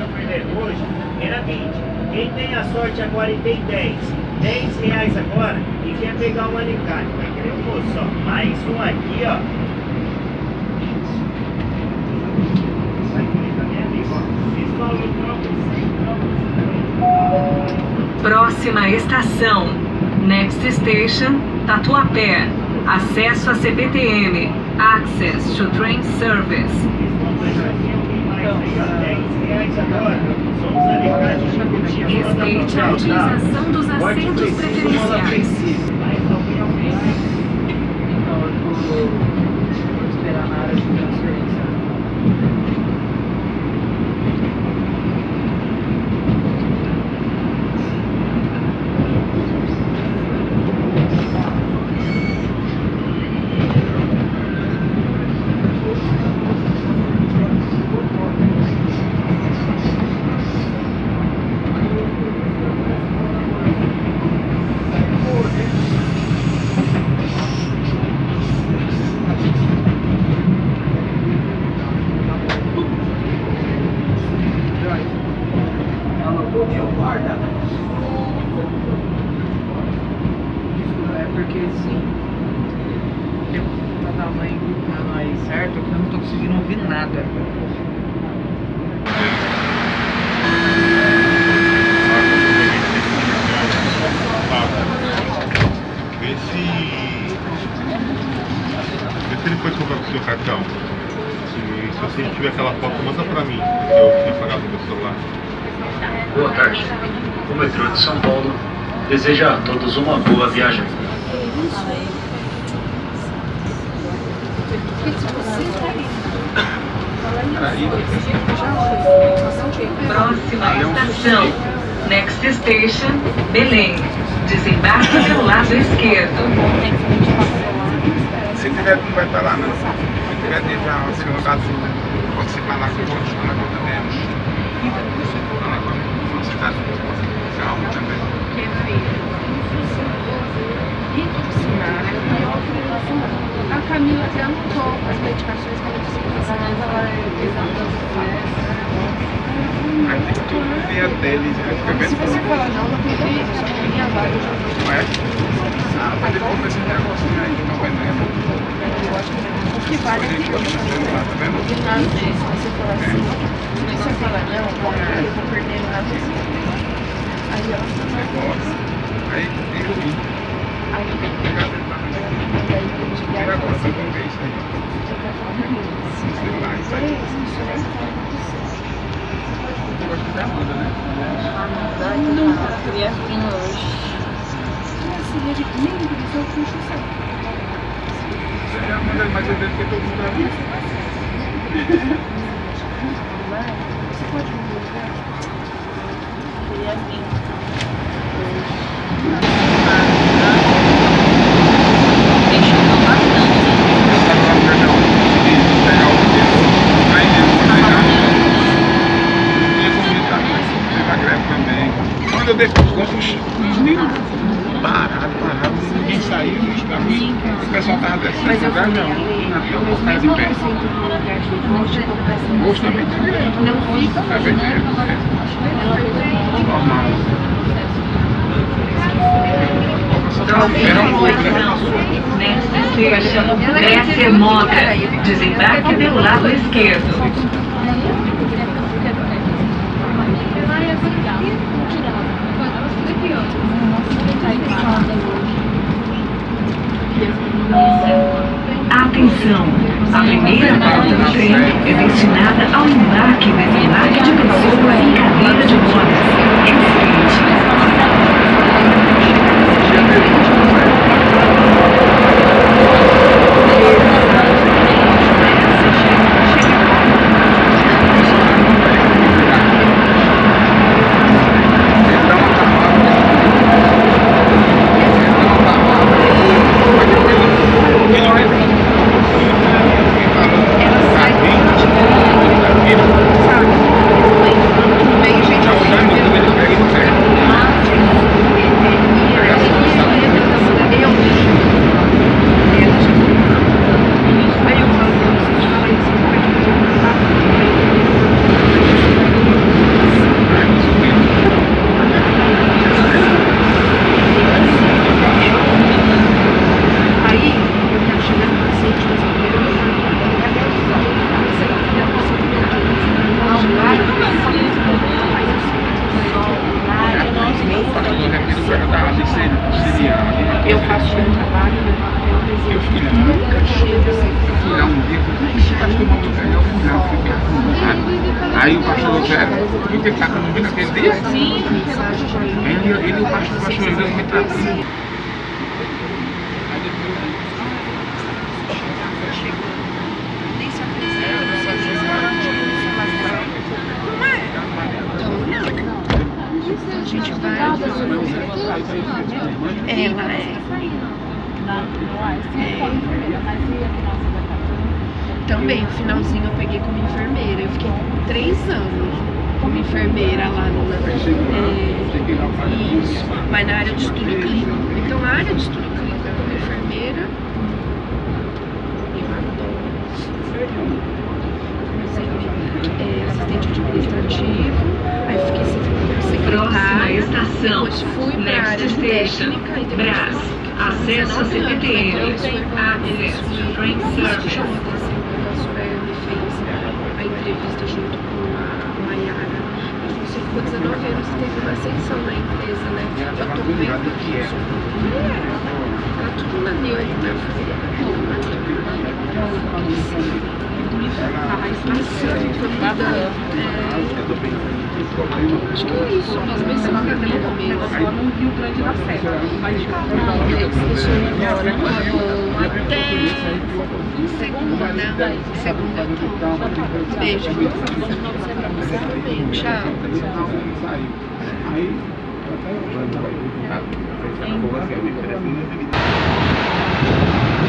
eu fui ler hoje, era 20. Quem tem a sorte agora e tem 10 reais agora e quer pegar um alicate, vai querer um moço, ó. Mais um aqui, ó. Vai querer também amigo, ó. Próxima estação, Next Station, Tatuapé. Acesso a CPTM. Access to Train Service. Respeite a utilização dos assentos preferenciais. Então, eu vou esperar na área de transferência. É porque assim, eu tava indicando aí certo, que eu não tô conseguindo ouvir nada. Vê se ele foi comprar com o seu cartão. Se você tiver aquela foto, manda pra mim. Eu tinha pagado no meu celular. Boa tarde. O metrô de São Paulo deseja a todos uma boa viagem. Próxima estação, Next Station, Belém. Desembarque pelo lado esquerdo. Se tiver, não vai para lá, não. Se tiver, deixa o seu lugarzinho. Pode ser para lá que eu vou deixar na conta mesmo. Você está calmo também. A Camila já anotou as medicações que ela disse que Aí tem tudo no dia deles, ele fica bem. se você falar não tem jeito, só que minha vaga já Não é? Ah, mas depois desse negocinho aí que não vai vendo. eu acho que o que vale é que eu Tá vendo? de nada disso. Se você falar assim, se você falar não, eu vou perder nada assim. Aí ela Aí tem o link. aí vem. Tira agora, vai ver isso aí. Celular, isso aí. Eu gosto da Amanda, né? Não, eu queria vir hoje. Seria de domingo, mas eu puxo o saco. Você já manda mais eu vejo que todo mundo vai. Você pode me ligar? Queria vir. Quando eu dei os contos, os meninos pararam, ninguém saiu, o pessoal estava descendo. Mas eu lugar, fui não, ali, eu eu vou ficar de mesmo pé. eu sinto no lugar de gosto, eu tô passando. Gosto também tem direito. Não fica É bem direito. Normal. Next Station, Grécia Moda. Desembarque pelo lado esquerdo. Atenção! A primeira porta do trem é destinada ao embarque e desembarque de pessoas em cadeira de rodas. Ela sai filha, tirar um dia, esse pastor mandou pegar o final, ficar sabe? Aí o pastor falou, velho, tu tem que estar comigo naquele dia? Sim. Ele e o pastor, ele me tratou. A gente vai. Ela é. Também, no finalzinho eu peguei como enfermeira. Eu fiquei 3 anos como enfermeira lá no. Isso, mas na área de estudo clínico. Então, na área de estudo clínico, eu como enfermeira. Assistente administrativo, aí fiquei secretária, depois fui para a área de técnica e depois acesso a CPTM, isso chamou atenção quando a Soraya me fez a entrevista junto com a Mayara. Você ficou 19 anos e teve uma ascensão na empresa, né? Eu tô vendo que isso tá tudo na minha, né? Acho que é isso, nós pensamos que é mesmo. Só no Rio Grande da Serra, mas de carro Não, eles deixam ir embora até segunda, né? Segunda eu tô. Beijo. Bem, tchau. Aí,